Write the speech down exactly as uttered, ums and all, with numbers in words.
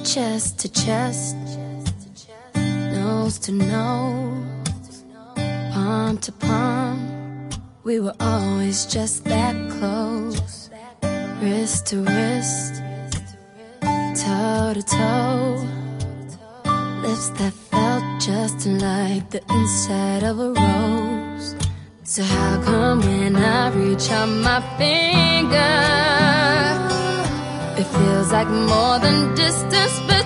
chest to chest, nose to nose, palm to palm. We were always just that close, wrist to wrist, toe to toe, lips that felt just like the inside of a rose. So how come when I reach out my finger, it feels like more than distance, but